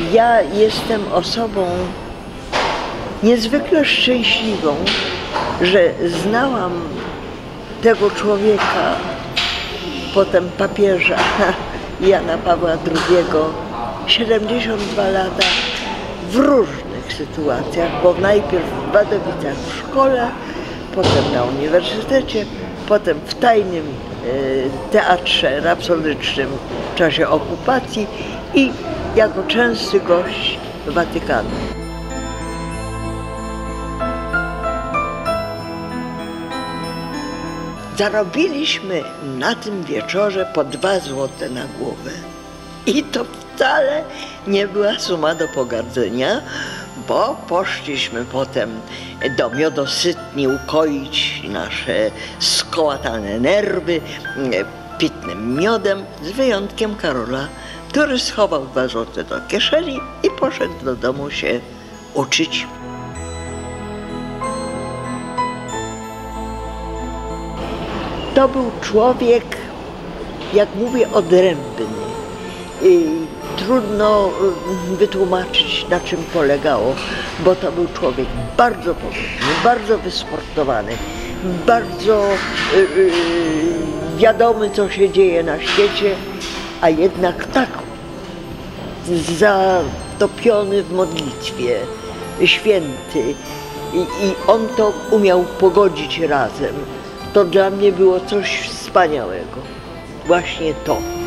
Ja jestem osobą niezwykle szczęśliwą, że znałam tego człowieka, potem papieża Jana Pawła II, 72 lata w różnych sytuacjach, bo najpierw w Wadowicach w szkole, potem na uniwersytecie, potem w tajnym teatrze rapsodycznym w czasie okupacji i jako częsty gość Watykanu. Zarobiliśmy na tym wieczorze po 2 złote na głowę. I to wcale nie była suma do pogardzenia, bo poszliśmy potem do miodosytni ukoić nasze skołatane nerwy pitnym miodem, z wyjątkiem Karola, który schował 2 złote do kieszeni i poszedł do domu się uczyć. To był człowiek, jak mówię, odrębny. Trudno wytłumaczyć, na czym polegało, bo to był człowiek bardzo pogodny, bardzo wysportowany, bardzo wiadomy, co się dzieje na świecie, a jednak tak zatopiony w modlitwie, święty. I on to umiał pogodzić razem. To dla mnie było coś wspaniałego. Właśnie to.